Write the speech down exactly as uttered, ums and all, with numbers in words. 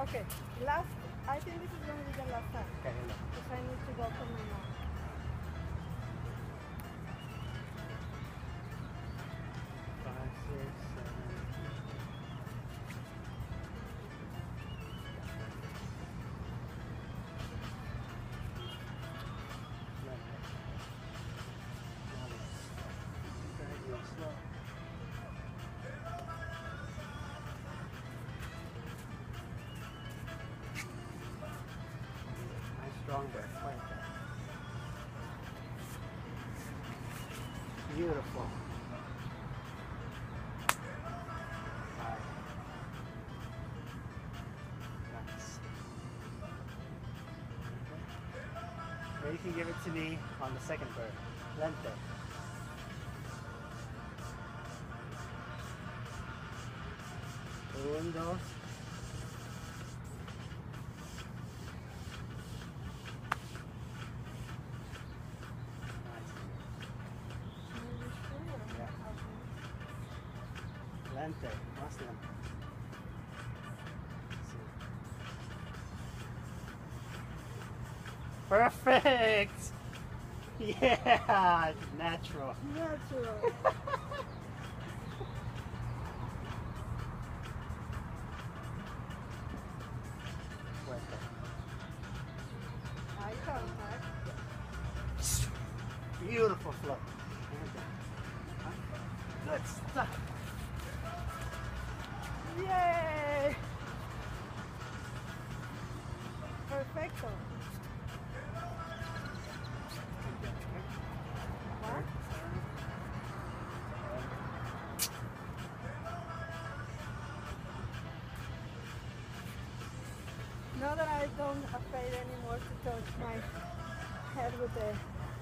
Okay, last, I think this is going to be the last time. Okay, hello. Because I need to go for my mom. Five, six, seven. Strong breath like that. Beautiful. Right. Nice. Now you can give it to me on the second bird. Lente. Un, dos. Lente, más lente. Perfect! Yeah! Natural. Natural. Eye contact. Beautiful flow. Good stuff. Yay! Perfecto. What? Now that I don't afraid anymore to touch my head with the